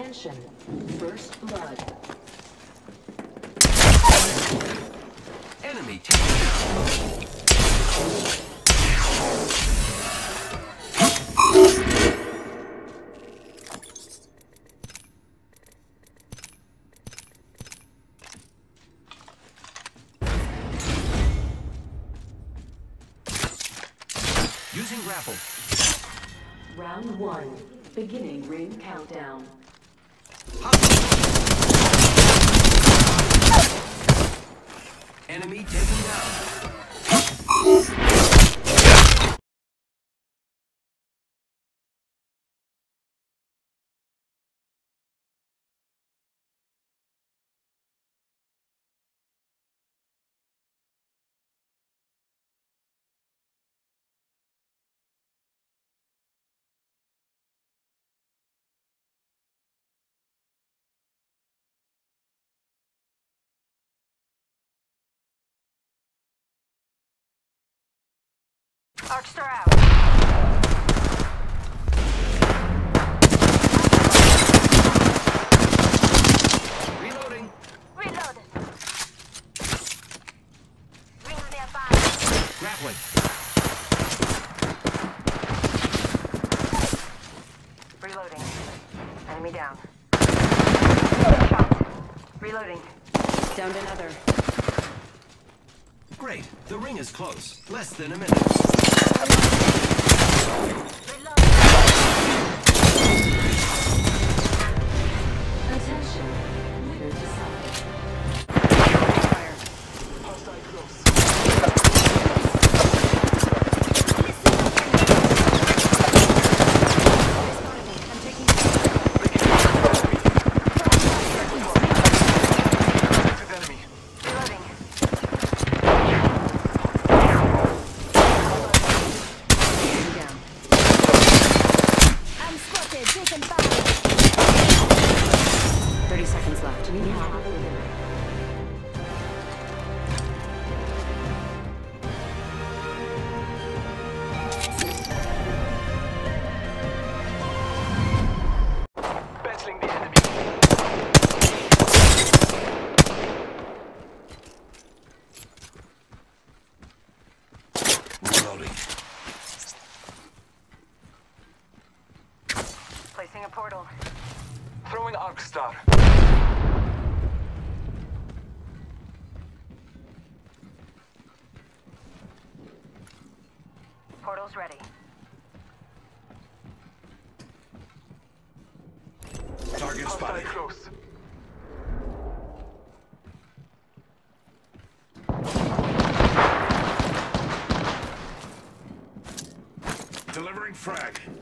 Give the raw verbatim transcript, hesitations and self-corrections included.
Attention. First blood. Enemy taken down. Using grapple. Round one. Beginning ring countdown. Enemy taken down. Arcstar out. Reloading. Reload. Rings nearby. Grappling. Reloading. Enemy down. Shot. Reloading. Downed another. Great. The ring is close. Less than a minute. Attention. Winner decided. Fire. Hostile close. I'm taking With enemy. reloading. Enemy down. I'm spotted. Taken fire. Thirty seconds left. We have a winner. Battling the enemy. Reloading. Placing a portal. Throwing arc star. Portal's ready. Target Hostile spotted. close. Delivering frag.